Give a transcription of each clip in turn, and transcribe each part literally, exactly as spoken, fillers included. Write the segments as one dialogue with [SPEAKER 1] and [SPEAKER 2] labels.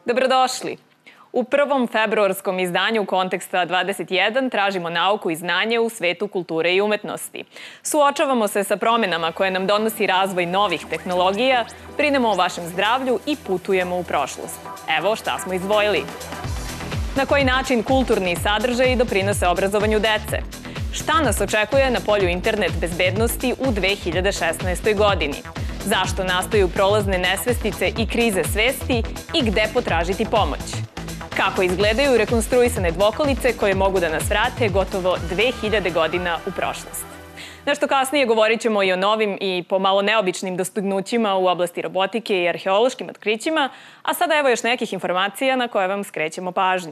[SPEAKER 1] Dobrodošli! U prvom februarskom izdanju Konteksta dvadeset jedan tražimo nauku i znanje u svetu kulture i umetnosti. Suočavamo se sa promenama koje nam donosi razvoj novih tehnologija, brinemo o vašem zdravlju i putujemo u prošlost. Evo šta smo izdvojili. Na koji način kulturni sadržaji doprinose obrazovanju dece? Šta nas očekuje na polju internet bezbednosti u dve hiljade šesnaestoj. godini? Zašto nastaju prolazne nesvestice i krize svesti i gde potražiti pomoć? Kako izgledaju rekonstruisane dvokolice koje mogu da nas vrate gotovo dve hiljade godina u prošlost? Nešto kasnije govorit ćemo i o novim i pomalo neobičnim dostignućima u oblasti robotike i arheološkim otkrićima, a sada evo još nekih informacija na koje vam skrećemo pažnju.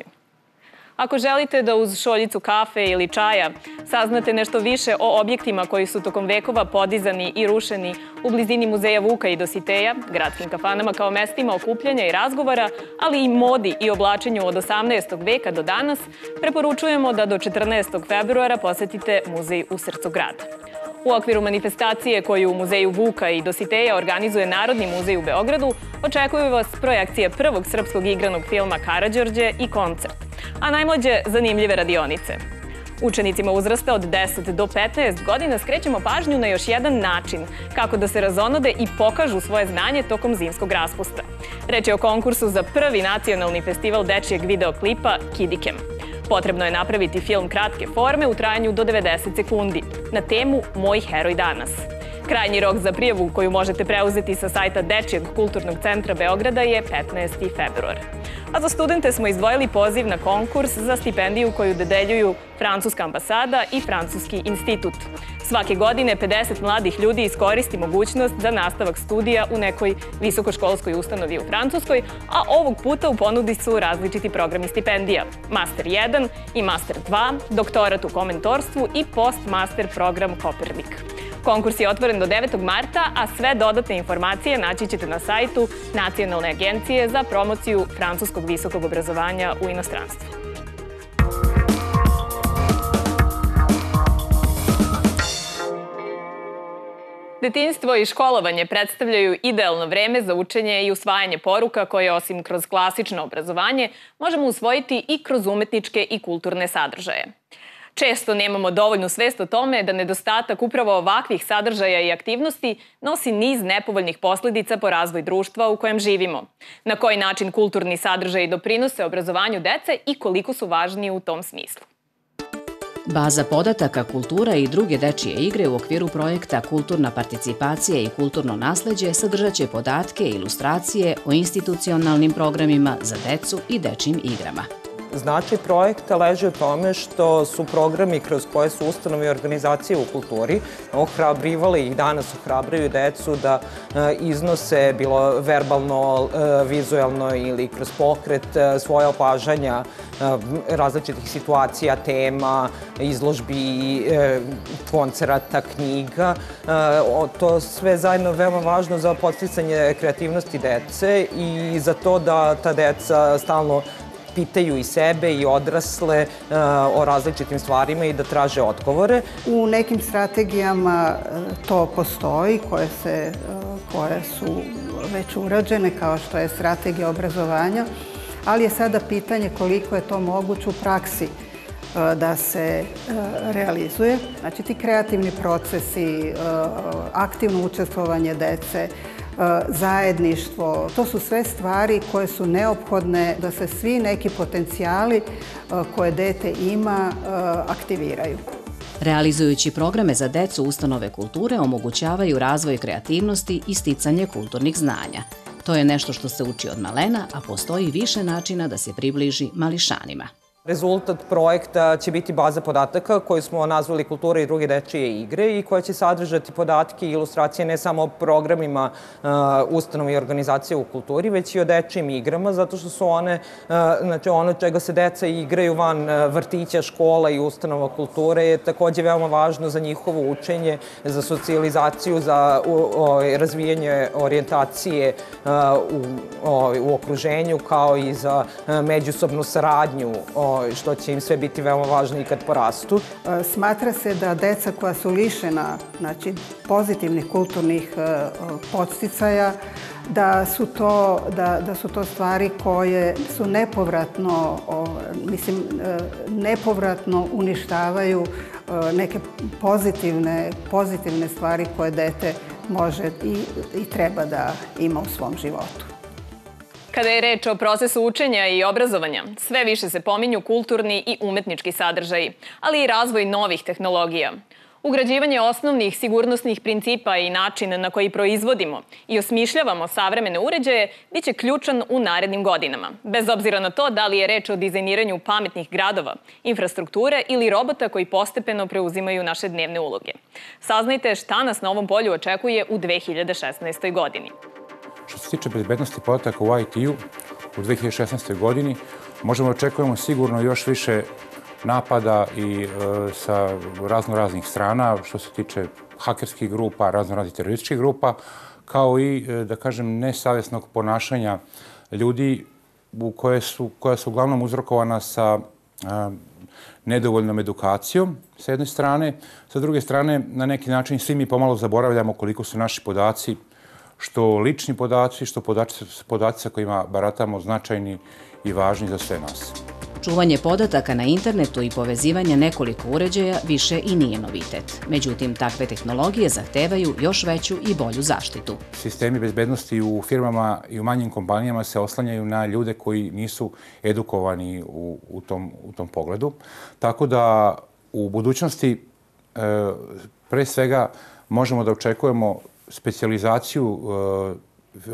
[SPEAKER 1] Ako želite da uz šoljicu kafe ili čaja saznate nešto više o objektima koji su tokom vekova podizani i rušeni u blizini muzeja Vuka i Dositeja, gradskim kafanama kao mestima okupljanja i razgovora, ali i modi i oblačenju od osamnaestog veka do danas, preporučujemo da do četrnaestog februara posetite muzej u srcu grada. U okviru manifestacije koju u muzeju Vuka i Dositeja organizuje Narodni muzej u Beogradu, očekuju vas projekcije prvog srpskog igranog filma Karađorđe i koncert, a najmlađe zanimljive radionice. Učenicima uzrasta od deset do petnaest godina skrećemo pažnju na još jedan način kako da se razonode i pokažu svoje znanje tokom zimskog raspusta. Reč je o konkursu za prvi nacionalni festival dečijeg videoklipa Kidikem. Potrebno je napraviti film kratke forme u trajanju do devedeset sekundi na temu Moj heroj danas. Krajnji rok za prijavu koju možete preuzeti sa sajta Dečijeg kulturnog centra Beograda je petnaesti februar. A za studente smo izdvojili poziv na konkurs za stipendiju koju dodeljuju Francuska ambasada i Francuski institut. Svake godine pedeset mladih ljudi iskoristi mogućnost za nastavak studija u nekoj visokoškolskoj ustanovi u Francuskoj, a ovog puta u ponudi su različiti programi stipendija. Master jedan i Master dva, doktorat u komentorstvu i postmaster program Kopernik. Konkurs je otvoren do devetog marta, a sve dodatne informacije naći ćete na sajtu Nacionalne agencije za promociju francuskog visokog obrazovanja u inostranstvu. Detinjstvo i školovanje predstavljaju idealno vreme za učenje i usvajanje poruka koje, osim kroz klasično obrazovanje, možemo usvojiti i kroz umetničke i kulturne sadržaje. Često nemamo dovoljnu svest o tome da nedostatak upravo ovakvih sadržaja i aktivnosti nosi niz nepovoljnih posledica po razvoj društva u kojem živimo. Na koji način kulturni sadržaji doprinose obrazovanju dece i koliko su važni u tom smislu?
[SPEAKER 2] Baza podataka kultura i druge dečije igre u okviru projekta Kulturna participacija i kulturno nasleđe sadržat će podatke i ilustracije o institucionalnim programima za decu i dečijim igrama.
[SPEAKER 3] Značaj projekta leži u tome što su programi kroz koje su ustanove i organizacije u kulturi ohrabrivali i danas ohrabruju decu da iznose, bilo verbalno, vizuelno ili kroz pokret, svoje opažanja različitih situacija, tema, izložbi, koncerata, knjiga. To sve zajedno je veoma važno za podsticanje kreativnosti dece i za to da ta deca stalno pitaju i sebe i odrasle o različitim stvarima i da traže odgovore.
[SPEAKER 4] U nekim strategijama to postoji, koje, se, koje su već urađene, kao što je strategija obrazovanja, ali je sada pitanje koliko je to moguće u praksi da se realizuje. Znači, ti kreativni procesi, aktivno učestvovanje dece, zajedništvo, to su sve stvari koje su neophodne da se svi neki potencijali koje dete ima aktiviraju.
[SPEAKER 2] Realizujući programe za decu, ustanove kulture omogućavaju razvoj kreativnosti i sticanje kulturnih znanja. To je nešto što se uči od malena, a postoji više načina da se približi mališanima.
[SPEAKER 3] Rezultat projekta će biti baza podataka koju smo nazvali Kultura i druge dečije igre i koja će sadržati podatke i ilustracije ne samo o programima ustanova i organizacija u kulturi, već i o dečijim igrama, zato što su one, znači ono čega se deca igraju van vrtića, škola i ustanova kulture je takođe veoma važno za njihovo učenje, za socijalizaciju, za razvijanje orijentacije u okruženju, kao i za međusobnu saradnju što će im sve biti veoma važno i kad porastu.
[SPEAKER 4] Smatra se da deca koja su lišena, znači, pozitivnih kulturnih podsticaja, da su to, da, da su to stvari koje su nepovratno, mislim, nepovratno uništavaju neke pozitivne, pozitivne stvari koje dete može i, i treba da ima u svom životu.
[SPEAKER 1] Kada je reč o procesu učenja i obrazovanja, sve više se pominju kulturni i umetnički sadržaji, ali i razvoj novih tehnologija. Ugrađivanje osnovnih sigurnosnih principa i način na koji proizvodimo i osmišljavamo savremene uređaje biće ključan u narednim godinama, bez obzira na to da li je reč o dizajniranju pametnih gradova, infrastrukture ili robota koji postepeno preuzimaju naše dnevne uloge. Saznajte šta nas na ovom polju očekuje u dve hiljade šesnaestoj. godini.
[SPEAKER 5] Što se tiče bezbednosti podataka u I T-u, u dve hiljade šesnaestoj. godini možemo očekujemo sigurno još više napada i e, sa razno raznih strana, što se tiče hakerskih grupa, razno raznih terorističkih grupa, kao i, e, da kažem, nesavjesnog ponašanja ljudi u koje su, koja su uglavnom uzrokovana sa a, nedovoljnom edukacijom, s jedne strane. Sa druge strane, na neki način svi mi pomalo zaboravljamo koliko su naši podaci, što lični podaci, što podaci, podaci sa kojima baratamo značajni i važni za sve nas.
[SPEAKER 2] Čuvanje podataka na internetu i povezivanje nekoliko uređaja više i nije novitet. Međutim, takve tehnologije zahtevaju još veću i bolju zaštitu.
[SPEAKER 5] Sistemi bezbednosti u firmama i u manjim kompanijama se oslanjaju na ljude koji nisu edukovani u, u, tom, u tom pogledu. Tako da u budućnosti e, pre svega možemo da očekujemo specijalizaciju e,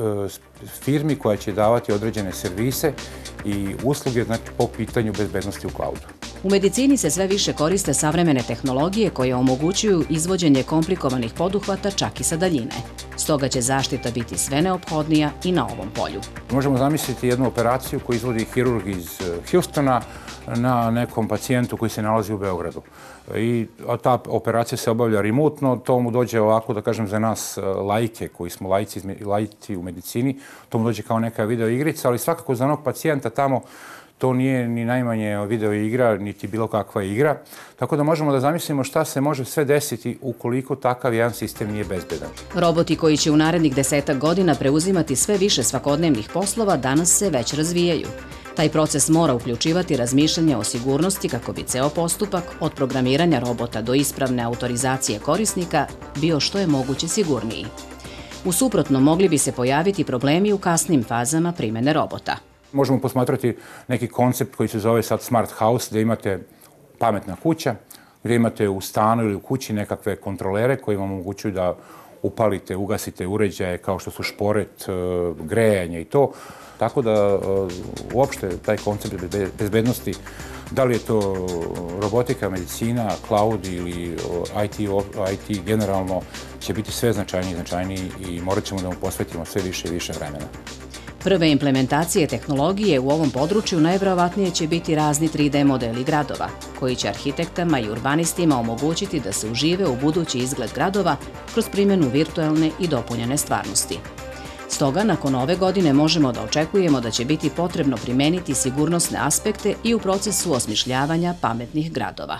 [SPEAKER 5] firmi koja će davati određene servise i usluge, znači, po pitanju bezbednosti u cloudu.
[SPEAKER 2] U medicini se sve više koriste savremene tehnologije koje omogućuju izvođenje komplikovanih poduhvata čak i sa daljine. Stoga će zaštita biti sve neophodnija i na ovom polju.
[SPEAKER 5] Možemo zamisliti jednu operaciju koju izvodi hirurg iz Houstona na nekom pacijentu koji se nalazi u Beogradu. I ta operacija se obavlja remotno, to mu dođe ovako, da kažem, za nas laike, koji smo laici, laici u medicini, to mu dođe kao neka video igrica, ali svakako za onog pacijenta tamo to nije ni najmanje video igra, niti bilo kakva igra. Tako da možemo da zamislimo šta se može sve desiti ukoliko takav jedan sistem nije bezbedan.
[SPEAKER 2] Roboti koji će u narednih desetak godina preuzimati sve više svakodnevnih poslova danas se već razvijaju. Taj proces mora uključivati razmišljanje o sigurnosti kako bi ceo postupak, od programiranja robota do ispravne autorizacije korisnika, bio što je moguće sigurniji. U suprotnom, mogli bi se pojaviti problemi u kasnim fazama primene robota.
[SPEAKER 5] Možemo posmatrati neki koncept koji se zove sad Smart House, gdje imate pametna kuća, gdje imate u stanu ili u kući nekakve kontrolere koji vam omogućuju da upalite, ugasite uređaje kao što su šporet, grejanje i to. Tako da uopšte taj koncept bezbednosti, da li je to robotika, medicina, cloud ili I T, I T generalno, će biti sve značajniji i značajniji i morat ćemo da mu posvetimo sve više i više vremena.
[SPEAKER 2] Prve implementacije tehnologije u ovom području najverovatnije će biti razni tri D modeli gradova, koji će arhitektama i urbanistima omogućiti da se užive u budući izgled gradova kroz primjenu virtualne i dopunjene stvarnosti. Stoga, nakon ove godine možemo da očekujemo da će biti potrebno primeniti sigurnosne aspekte i u procesu osmišljavanja pametnih gradova.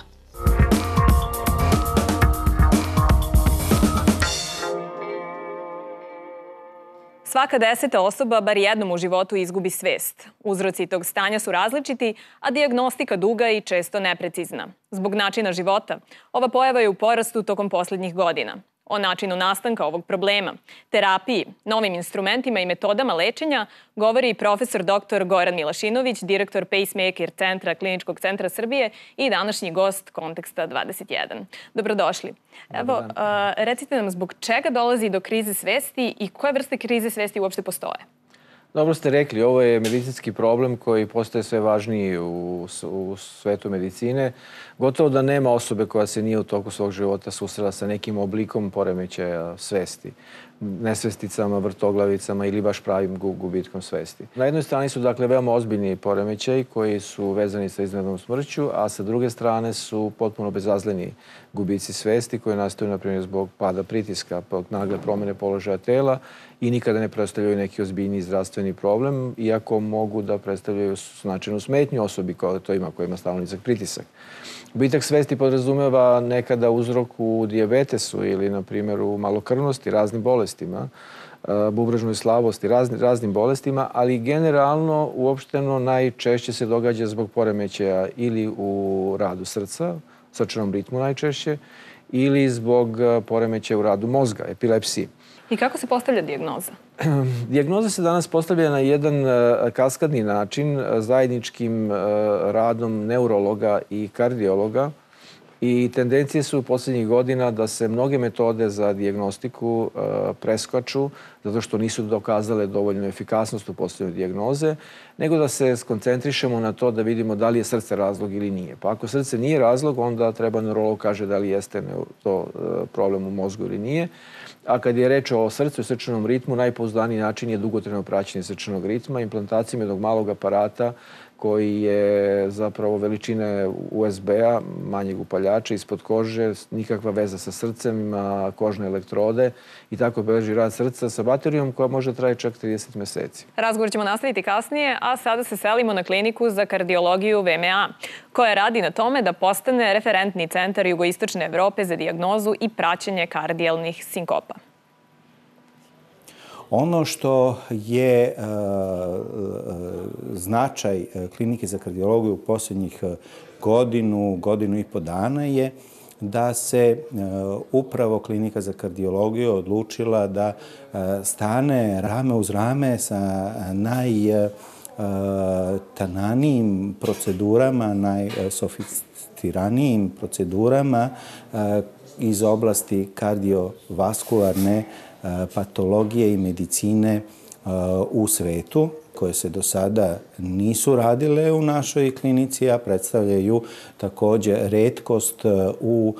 [SPEAKER 1] Svaka deseta osoba bar jednom u životu izgubi svest. Uzroci tog stanja su različiti, a dijagnostika duga i često neprecizna. Zbog načina života, ova pojava je u porastu tokom poslednjih godina. O načinu nastanka ovog problema, terapiji, novim instrumentima i metodama lečenja govori i profesor doktor Goran Milašinović, direktor Pacemaker centra Kliničkog centra Srbije i današnji gost Konteksta dvadeset jedan. Dobrodošli. Evo, recite nam zbog čega dolazi do krize svesti i koje vrste krize svesti uopšte postoje?
[SPEAKER 6] Dobro ste rekli, ovo je medicinski problem koji postaje sve važniji u, u svetu medicine. Gotovo da nema osobe koja se nije u toku svog života susrela sa nekim oblikom poremećaja svesti. nesvesticama, vrtoglavicama ili baš pravim gubitkom svesti. Na jednoj strani su dakle veoma ozbiljni poremećaji koji su vezani sa iznenadnom smrću, a sa druge strane su potpuno bezazleni gubici svesti koji nastaju, na primjer, zbog pada pritiska, nagle promene položaja tela i nikada ne predstavljaju neki ozbiljni zdravstveni problem, iako mogu da predstavljaju značajnu smetnju osobi koja to ima, koja ima stalno nizak pritisak. Gubitak svesti podrazumeva nekada uzrok u dijabetesu ili, na primjer, u malokrvnosti, raznim bolestima, bubrežnoj slavosti, raznim, raznim bolestima, ali generalno, uopšteno, najčešće se događa zbog poremećaja ili u radu srca, srčanom ritmu najčešće, ili zbog poremećaja u radu mozga, epilepsiji.
[SPEAKER 1] I kako se postavlja dijagnoza?
[SPEAKER 6] Dijagnoza se danas postavlja na jedan kaskadni način, zajedničkim radom neurologa i kardiologa. I tendencije su u posljednjih godina da se mnoge metode za dijagnostiku preskaču zato što nisu dokazale dovoljnu efikasnost u postavljanju dijagnoze, nego da se skoncentrišemo na to da vidimo da li je srce razlog ili nije. Pa ako srce nije razlog, onda treba neurolog kaže da li jeste to problem u mozgu ili nije. A kad je reč o srcu i srčanom ritmu, najpouzdaniji način je dugotrajno praćenje srčanog ritma, implantacijom jednog malog aparata koji je zapravo veličine U S B-a, manjeg upaljača, ispod kože, nikakva veza sa srcem, ima kožne elektrode i tako beleži rad srca sa baterijom koja može traje čak trideset meseci.
[SPEAKER 1] Razgovor ćemo nastaviti kasnije, a sada se selimo na kliniku za kardiologiju V M A, koja radi na tome da postane referentni centar jugoistočne Evrope za dijagnozu i praćenje kardijalnih sinkopa.
[SPEAKER 7] Ono što je značaj klinike za kardiologiju u posljednjih godinu, godinu i po dana je da se upravo klinika za kardiologiju odlučila da stane rame uz rame sa najtananijim procedurama, najsofisticiranijim procedurama iz oblasti kardiovaskularne patologije i medicine u svetu, koje se do sada nisu radile u našoj klinici, a predstavljaju također retkost u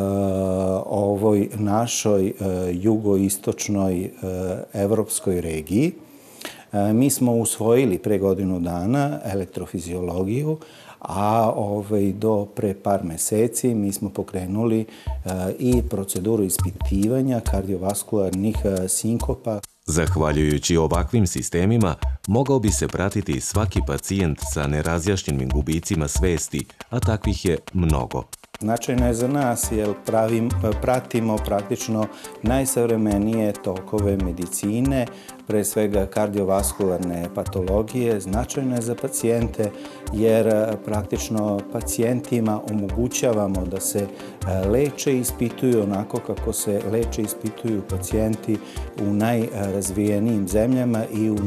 [SPEAKER 7] ovoj našoj jugoistočnoj evropskoj regiji. Mi smo usvojili pre godinu dana elektrofiziologiju, a do pre par meseci mi smo pokrenuli i proceduru ispitivanja kardiovaskularnih sinkopa.
[SPEAKER 8] Zahvaljujući ovakvim sistemima, mogao bi se pratiti svaki pacijent sa nerazjašnjenim gubicima svesti, a takvih je mnogo.
[SPEAKER 7] Značajno je za nas jer pratimo praktično najsavremenije tokove medicine, pre svega kardiovaskularne patologije. Značajno je za pacijente jer praktično pacijentima omogućavamo da se leče i ispituju onako kako se leče i ispituju pacijenti u najrazvijenijim zemljama i u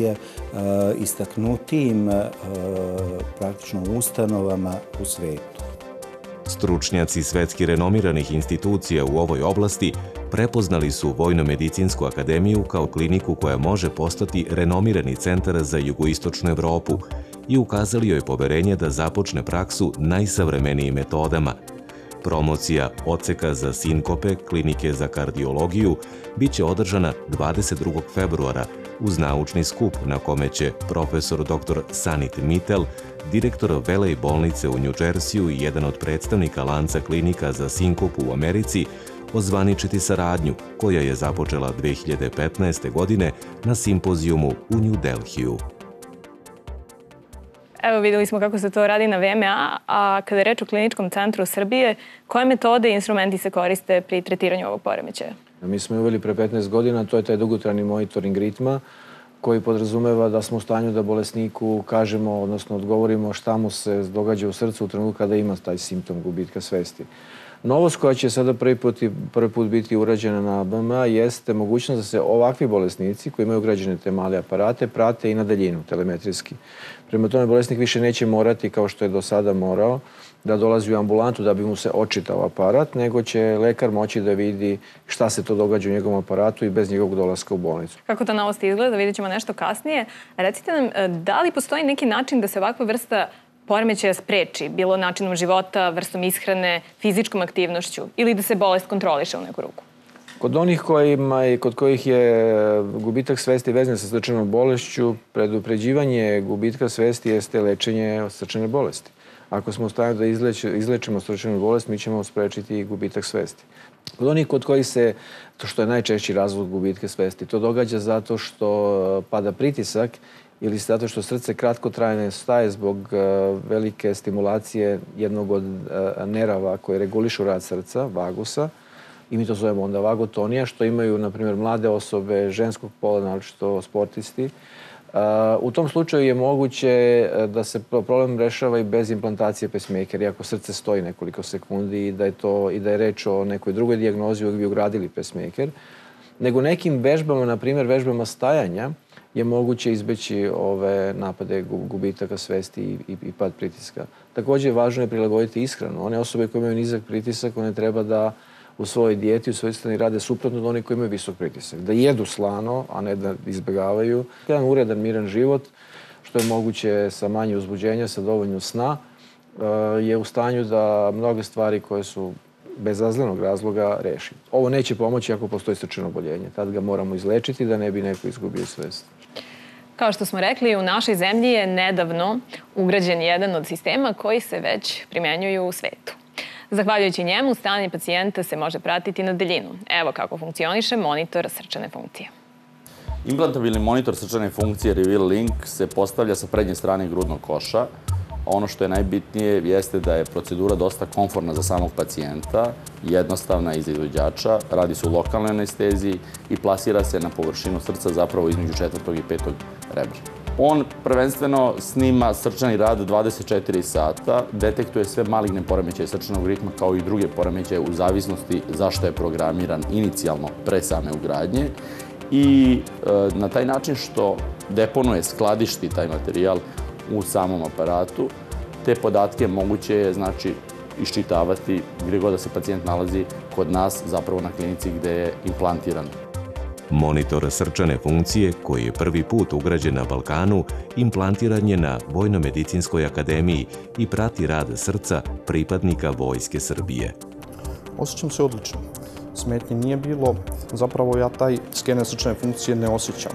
[SPEAKER 7] najistaknutijim praktično ustanovama u svetu.
[SPEAKER 8] Stručnjaci svetski renomiranih institucija u ovoj oblasti prepoznali su Vojno-medicinsku akademiju kao kliniku koja može postati renomirani centar za jugoistočnu Evropu i ukazali joj poverenje da započne praksu najsavremenijim metodama. Promocija odseka za sinkope klinike za kardiologiju biće održana dvadeset drugog februara uz naučni skup na kome će profesor doktor Sanit Mittel, direktor Velej bolnice u New Jersey i jedan od predstavnika lanca klinika za sinkopu u Americi, ozvaničiti saradnju koja je započela dve hiljade petnaeste. godine na simpozijumu u New Delhiju.
[SPEAKER 1] Evo, vidjeli smo kako se to radi na V M A, a kada je reč o Kliničkom centru Srbije, koje metode i instrumenti se koriste pri tretiranju ovog poremećaja?
[SPEAKER 6] Mi smo uveli pre petnaest godina, to je taj dugotrajni monitoring ritma, koji podrazumeva da smo u stanju da bolesniku kažemo, odnosno odgovorimo šta mu se događa u srcu u trenutku kada ima taj simptom gubitka svesti. Novost koja će sada prvi put, prvi put biti urađena na B M A jeste mogućnost da se ovakvi bolesnici koji imaju ugrađene te male aparate prate i na daljinu, telemetrijski. Prema tome, bolesnik više neće morati, kao što je do sada morao, da dolazi u ambulantu da bi mu se očitao aparat, nego će lekar moći da vidi šta se to događa u njegovom aparatu i bez njegovog dolaska u bolnicu.
[SPEAKER 1] Kako ta novost izgleda, vidjet ćemo nešto kasnije. Recite nam, da li postoji neki način da se ovakva vrsta poremećaja spreči, bilo načinom života, vrstom ishrane, fizičkom aktivnošću ili da se bolest kontroliše u neku ruku?
[SPEAKER 6] Kod onih kojima, kod kojih je gubitak svesti vezan sa srčanom bolešću, predupređivanje gubitka svesti jeste lečenje od srčane bolesti. Ako smo u stanju da izlečimo srčanu bolest, mi ćemo sprečiti gubitak svesti. Kod onih kod kojih se, to što je najčešći razlog gubitka svesti, to događa zato što pada pritisak ili zato što srce kratkotrajno staje zbog velike stimulacije jednog od nerava koji regulišu rad srca, vagusa, i mi to zovemo onda vagotonija, što imaju, na primjer, mlade osobe ženskog pola, naročito sportisti. U tom slučaju je moguće da se problem rešava i bez implantacije pacemakera, iako srce stoji nekoliko sekundi i da je, to, i da je reč o nekoj drugoj dijagnozi uvijek bi ugradili pacemaker. Nego nekim vežbama, na primjer vežbama stajanja, je moguće izbeći ove napade gubitaka svesti i, i, i pad pritiska. Također je važno je prilagoditi ishranu. One osobe koje imaju nizak pritisak, one treba da u svojoj dijeti, u svojoj ishrani rade suprotno od onih koji imaju visok pritisak. Da jedu slano, a ne da izbjegavaju. Jedan uredan, miran život, što je moguće sa manje uzbuđenja, sa dovoljno sna, je u stanju da mnoge stvari koje su bez azlenog razloga reši. Ovo neće pomoći ako postoji srčano oboljenje. Tad ga moramo izlečiti da ne bi neko izgubio svest.
[SPEAKER 1] Kao što smo rekli, u našoj zemlji je nedavno ugrađen jedan od sistema koji se već primjenjuju u svetu. Zahvaljujući njemu, stanje pacijenta se može pratiti na daljinu. Evo kako funkcioniše monitor srčane funkcije.
[SPEAKER 9] Implantabilni monitor srčane funkcije Reveal Link se postavlja sa prednje strane grudnog koša. Ono što je najbitnije jeste da je procedura dosta komfortna za samog pacijenta, jednostavna i za izvođača, radi se u lokalnoj anesteziji i plasira se na površinu srca zapravo između četvrtog i petog rebra. On prvenstveno snima srčani rad dvadeset četiri sata, detektuje sve maligne poremećaje srčanog ritma kao i druge poremećaje u zavisnosti zašto je programiran inicijalno pre same ugradnje i e, na taj način što deponuje, skladišti taj materijal u samom aparatu, te podatke moguće je znači iščitavati gdje god da se pacijent nalazi kod nas, zapravo na klinici gdje je implantiran.
[SPEAKER 8] Monitor srčane funkcije, koji je prvi put ugrađen na Balkanu, implantiran je na Vojno-medicinskoj akademiji i prati rad srca pripadnika Vojske Srbije.
[SPEAKER 10] Osjećam se odlično. Smetnje nije bilo, zapravo ja taj skener srčane funkcije ne osjećam.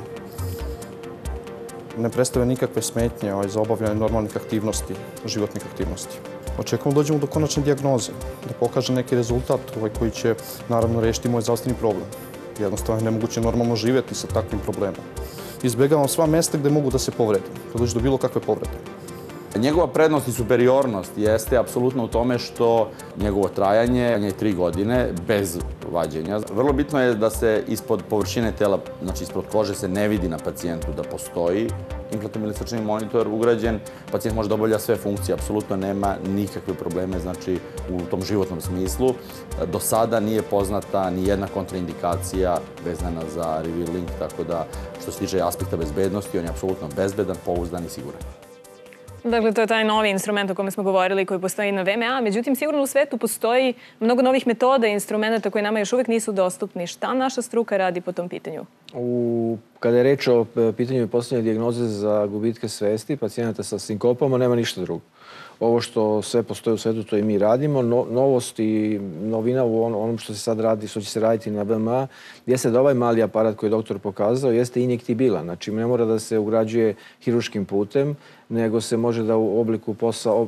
[SPEAKER 10] Ne predstavlja nikakve smetnje za obavljanje normalnih aktivnosti, životnih aktivnosti. Očekujemo da dođemo do konačne dijagnoze, da pokaže neki rezultat koji će naravno rešiti moj zdravstveni problem. Jednostavno je nemoguće normalno živjeti sa takvim problemom. Izbjegavam sva mesta gdje mogu da se povredim, da dođe do bilo kakve povrede.
[SPEAKER 9] Njegova prednost i superiornost jeste apsolutno u tome što njegovo trajanje je tri godine bez vađenja. Vrlo bitno je da se ispod površine tela, znači ispod kože, se ne vidi na pacijentu da postoji implantabilni srčani monitor ugrađen. Pacijent može da obavlja sve funkcije, apsolutno nema nikakve probleme znači, u tom životnom smislu. Do sada nije poznata ni jedna kontraindikacija vezana za Reveal Link, tako da što se tiče aspekta bezbednosti, on je apsolutno bezbedan, pouzdan i siguran.
[SPEAKER 1] Dakle, to je taj novi instrument o kome smo govorili koji postoji na V M A. Međutim, sigurno u svetu postoji mnogo novih metoda i instrumenta koji nama još uvijek nisu dostupni. Šta naša struka radi po tom pitanju?
[SPEAKER 6] U, kada je reč o pitanju postavljanja dijagnoze za gubitke svesti pacijenata sa sinkopama, nema ništa drugo. Ovo što sve postoji u svetu, to i mi radimo. No, novost i novina u on, onom što se sad radi, što će se raditi na V M A, jeste da ovaj mali aparat koji je doktor pokazao jeste injektibilan. Znači, ne mora da se ugrađuje hiruškim putem, nego se može da u obliku posao,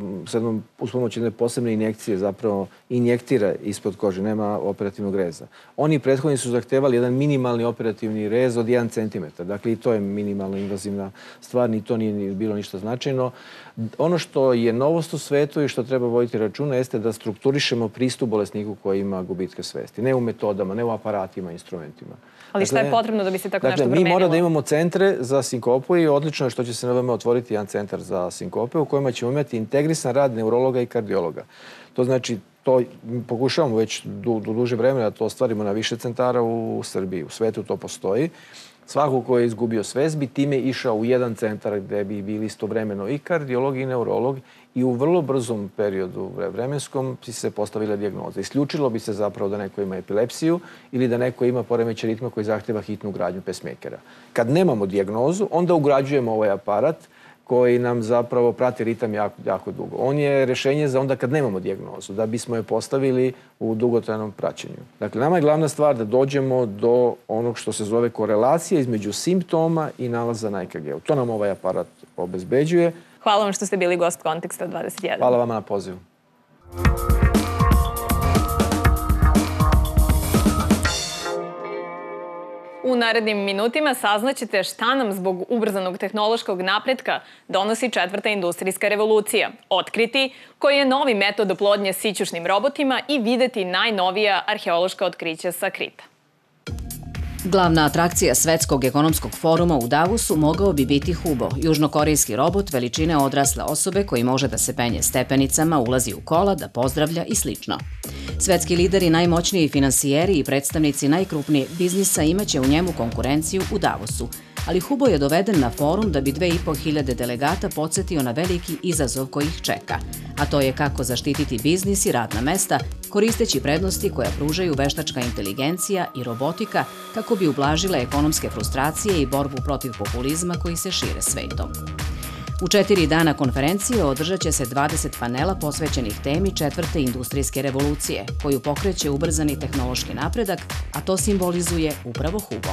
[SPEAKER 6] uz pomoć jedne posebne injekcije zapravo injektira ispod kože, nema operativnog reza. Oni prethodni su zahtevali jedan minimalni operativni rez od jedan centimetar. Dakle, i to je minimalno invazivna stvar, ni to nije bilo ništa značajno. Ono što je novost u svetu i što treba voditi računa jeste da strukturišemo pristup bolesniku koji ima gubitke svesti. Ne u metodama, ne u aparatima, instrumentima.
[SPEAKER 1] Ali šta je potrebno da bi se tako nešto promenilo?
[SPEAKER 6] Dakle, mi moramo da imamo centre za sinkopu i odlično je što će se na V M A otvoriti jedan centar za sinkope u kojima ćemo imati integrisan rad neurologa i kardiologa. To znači, to pokušavamo već du, du duže vremena da to ostvarimo na više centara u Srbiji. U svetu to postoji. Svako ko je izgubio svest bi time išao u jedan centar gde bi bili istovremeno i kardiolog i neurolog i u vrlo brzom periodu vremenskom bi se postavila dijagnoza. Isključilo bi se zapravo da neko ima epilepsiju ili da neko ima poremećaj ritma koji zahteva hitnu ugradnju pacemakera. Kad nemamo dijagnozu, onda ugrađujemo ovaj aparat koji nam zapravo prati ritam jako, jako dugo. On je rešenje za onda kad nemamo dijagnozu, da bismo je postavili u dugotrajnom praćenju. Dakle, nama je glavna stvar da dođemo do onog što se zove korelacija između simptoma i nalaza na E K G-u. To nam ovaj aparat obezbeđuje.
[SPEAKER 1] Hvala vam što ste bili gost Konteksta dvadeset jedan.
[SPEAKER 6] Hvala vama na pozivu.
[SPEAKER 1] U narednim minutima saznaćete šta nam zbog ubrzanog tehnološkog napretka donosi četvrta industrijska revolucija, otkriti koji je novi metod oplodnje sićušnim robotima i videti najnovija arheološka otkrića sa Krita.
[SPEAKER 2] Glavna atrakcija Svetskog ekonomskog foruma u Davosu mogao bi biti Hubo, južnokorejski robot veličine odrasle osobe koji može da se penje stepenicama, ulazi u kola, da pozdravlja i slično. Svetski lideri, najmoćniji finansijeri i predstavnici najkrupnijeg biznisa imaće u njemu konkurenciju u Davosu, ali Hubo je doveden na forum da bi dve i po hiljade delegata podsjetio na veliki izazov koji ih čeka, a to je kako zaštititi biznis i radna mesta koristeći prednosti koja pružaju veštačka inteligencija i robotika kako bi ublažile ekonomske frustracije i borbu protiv populizma koji se šire svetom. U četiri dana konferencije održat će se dvadeset panela posvećenih temi četvrte industrijske revolucije, koju pokreće ubrzani tehnološki napredak, a to simbolizuje upravo Hubo.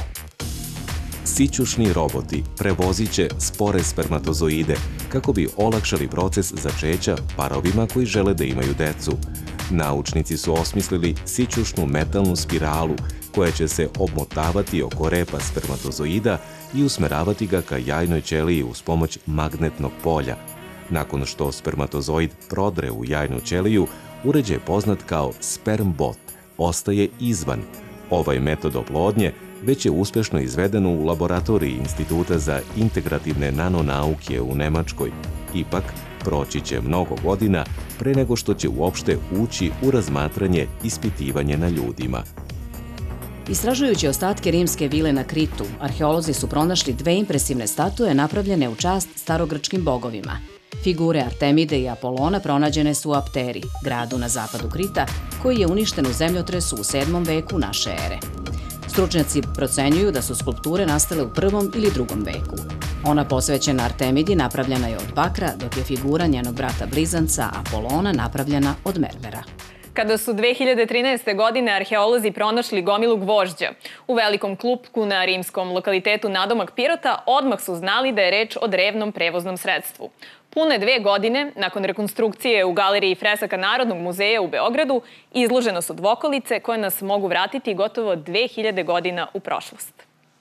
[SPEAKER 8] Sićušni roboti prevozit će spore spermatozoide kako bi olakšali proces začeća parovima koji žele da imaju decu. Naučnici su osmislili sićušnu metalnu spiralu koja će se obmotavati oko repa spermatozoida i usmeravati ga ka jajnoj ćeliji uz pomoć magnetnog polja. Nakon što spermatozoid prodre u jajnu ćeliju, uređaj poznat kao spermbot ostaje izvan. Ovaj metod oplodnje već je uspešno izveden u laboratoriji Instituta za integrativne nanonauke u Nemačkoj. Ipak, proći će mnogo godina pre nego što će uopšte ući u razmatranje ispitivanje na ljudima.
[SPEAKER 2] Istražujući ostatke rimske vile na Kritu, arheolozi su pronašli dve impresivne statue napravljene u čast starogrčkim bogovima. Figure Artemide i Apolona pronađene su u Apteri, gradu na zapadu Krita, koji je uništen u zemljotresu u sedmom veku naše ere. Stručnjaci procenjuju da su skulpture nastale u prvom ili drugom veku. Ona posvećena Artemidi napravljena je od bakra, dok je figura njenog brata blizanca Apolona napravljena od mermera.
[SPEAKER 1] Kada su dve hiljade trinaeste. godine arheolozi pronašli gomilu gvožđa u velikom klupku na rimskom lokalitetu nadomak Pirota, odmah su znali da je reč o drevnom prevoznom sredstvu. Pune dve godine, nakon rekonstrukcije u Galeriji fresaka Narodnog muzeja u Beogradu, izloženo su dvokolice koje nas mogu vratiti gotovo dve hiljade godina u prošlost.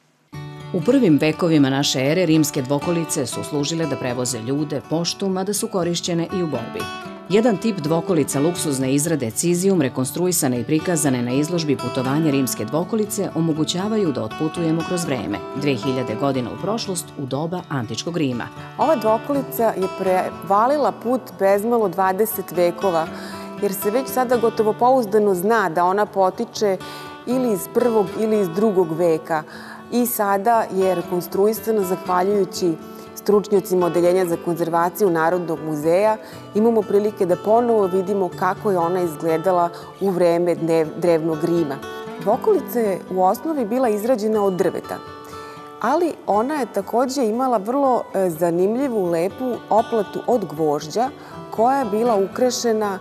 [SPEAKER 2] U prvim vekovima naše ere rimske dvokolice su služile da prevoze ljude, poštu, mada su korišćene i u borbi. Jedan tip dvokolica luksuzne izrade Cizijum, rekonstruisane i prikazane na izložbi putovanja rimske dvokolice, omogućavaju da otputujemo kroz vreme, dve hiljade godina u prošlost, u doba antičkog Rima.
[SPEAKER 11] Ova dvokolica je prevalila put bezmalo dvadeset vekova, jer se već sada gotovo pouzdano zna da ona potiče ili iz prvog ili iz drugog veka. I sada je rekonstruisana zahvaljujući stručnjacima Odeljenja za konzervaciju Narodnog muzeja. Imamo prilike da ponovo vidimo kako je ona izgledala u vreme drevnog Rima. Dvokolica je u osnovi bila izrađena od drveta, ali ona je takođe imala vrlo zanimljivu, lepu oplatu od gvožđa koja je bila ukrašena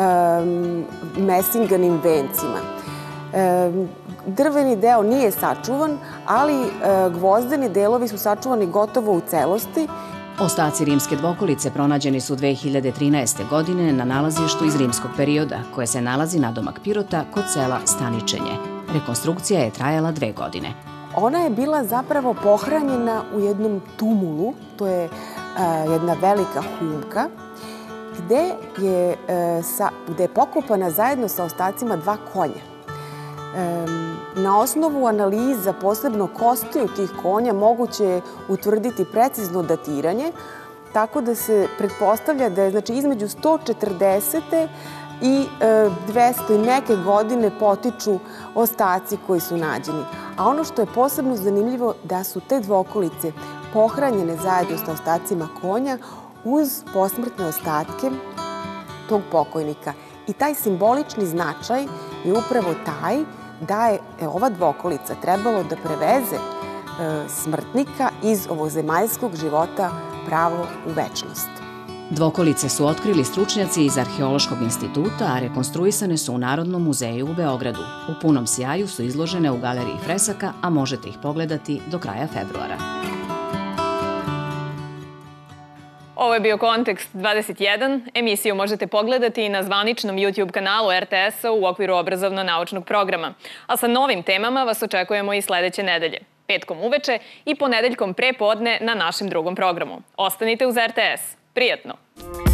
[SPEAKER 11] um, mesinganim vencima. Um, Drveni deo nije sačuvan, ali gvozdeni delovi su sačuvani gotovo u celosti.
[SPEAKER 2] Ostaci rimske dvokolice pronađeni su dve hiljade trinaeste. godine na nalazištu iz rimskog perioda, koje se nalazi nadomak Pirota kod sela Staničenje. Rekonstrukcija je trajala dve godine.
[SPEAKER 11] Ona je bila zapravo pohranjena u jednom tumulu, to je jedna velika humka, gde je, gde je pokopana zajedno sa ostacima dva konja. Na osnovu analiza, posebno kostiju tih konja, moguće je utvrditi precizno datiranje, tako da se pretpostavlja da je znači, između sto četrdesete i dvesta i neke godine potiču ostaci koji su nađeni. A ono što je posebno zanimljivo da su te dvokolice pohranjene zajedno sa ostacima konja uz posmrtne ostatke tog pokojnika. I taj simbolični značaj je upravo taj da je ova dvokolica trebalo da preveze smrtnika iz ovozemaljskog života pravo u večnost.
[SPEAKER 2] Dvokolice su otkrili stručnjaci iz Arheološkog instituta, a rekonstruisane su u Narodnom muzeju u Beogradu. U punom sjaju su izložene u galeriji fresaka, a možete ih pogledati do kraja februara.
[SPEAKER 1] Ovo je bio Kontekst dvadeset jedan. Emisiju možete pogledati i na zvaničnom YouTube kanalu R T S-a u okviru obrazovno-naučnog programa. A sa novim temama vas očekujemo i sledeće nedelje. Petkom uveče i ponedeljkom pre podne na našem drugom programu. Ostanite uz R T S. Prijatno!